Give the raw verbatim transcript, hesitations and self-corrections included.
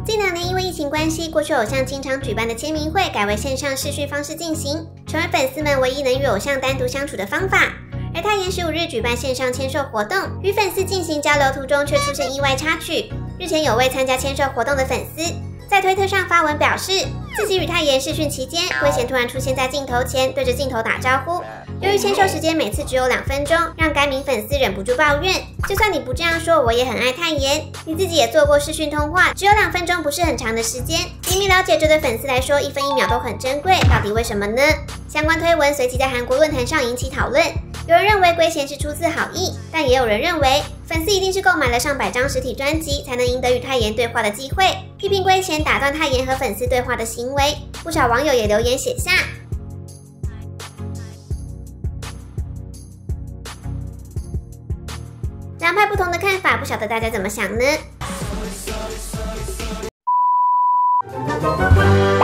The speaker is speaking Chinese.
近两年因为疫情关系，过去偶像经常举办的签名会改为线上视讯方式进行，成为粉丝们唯一能与偶像单独相处的方法。而泰妍十五日举办线上签售活动，与粉丝进行交流途中却出现意外插曲。日前有位参加签售活动的粉丝在推特上发文表示，自己与泰妍视讯期间，圭贤突然出现在镜头前，对着镜头打招呼。由于签售时间每次只有两分钟，让该名粉丝忍不住抱怨：就算你不这样说，我也很爱泰妍。你自己也做过视讯通话，只有两分钟不是很长的时间。明明了解这对粉丝来说，一分一秒都很珍贵，到底为什么呢？相关推文随即在韩国论坛上引起讨论。有人认为圭贤是出自好意，但也有人认为粉丝一定是购买了上百张实体专辑，才能赢得与泰妍对话的机会，批评圭贤打断泰妍和粉丝对话的行为。不少网友也留言写下。两派不同的看法，不晓得大家怎么想呢？